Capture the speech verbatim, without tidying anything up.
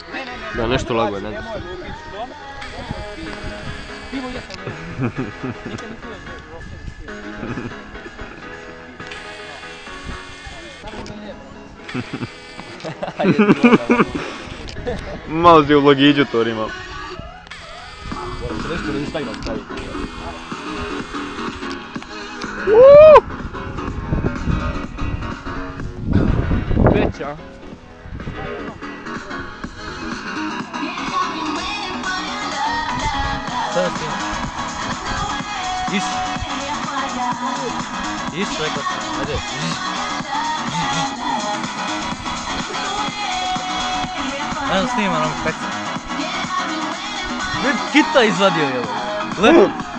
Da, nešto lago je, ne znam. Malo si u vlogiđu to rima. Moram se nešto na Instagram staviti. Veća. Sada ti. Is. Is rekao sam. Ajde. Ajde snima nam peca. Već kita izvadio je. Le.